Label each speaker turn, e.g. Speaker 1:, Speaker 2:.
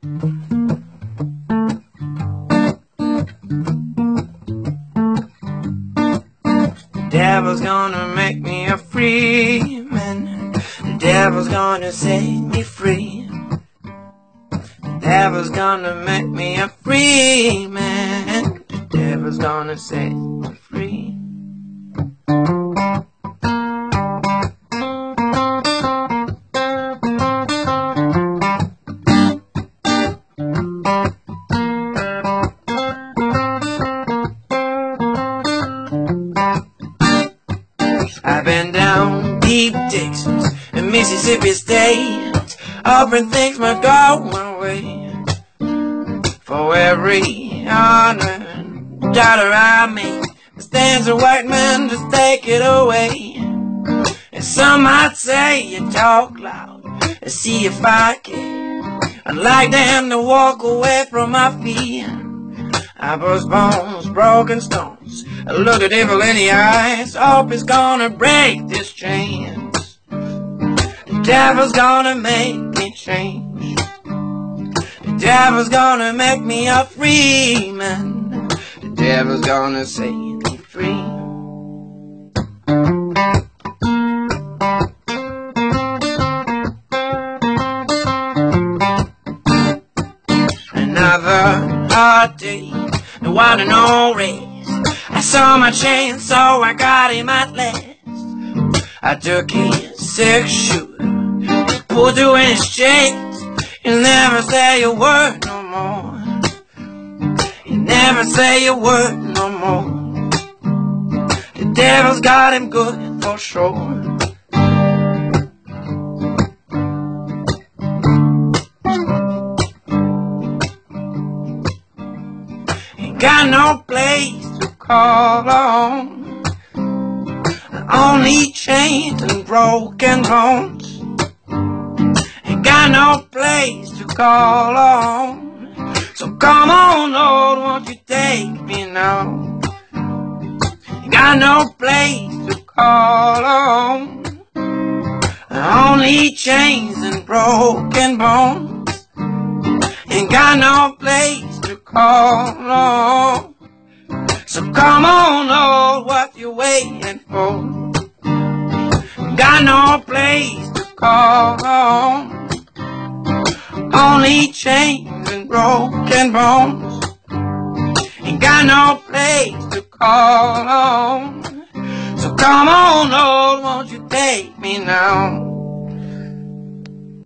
Speaker 1: The devil's gonna make me a free man. The devil's gonna set me free. The devil's gonna make me a free man. The devil's gonna set me free. I've been down deep Texas and Mississippi State, offering things might go my way. For every honor dollar I make, stands a white man to take it away. And some might say you talk loud and see if I care. I'd like them to walk away from my feet. I bust bones, broken stones, I look the devil in the eyes. Hope is gonna break this chains. The devil's gonna make me change. The devil's gonna make me a free man. The devil's gonna set me free. Another hard day, the one and no race. I saw my chance, so I got him at last. I took his 6-shooter, pulled you in his chains. He'll never say a word no more. He'll never say a word no more. The devil's got him good for sure. Ain't got no place to call on, only chains and broken bones. Ain't got no place to call on, so come on Lord, won't you take me now? Ain't got no place to call on, only chains and broken bones. Ain't got no place to call on, so come on Lord, what you waiting for? Got no place to call on, only chains and broken bones. Ain't got no place to call on, so come on Lord, won't you take me now?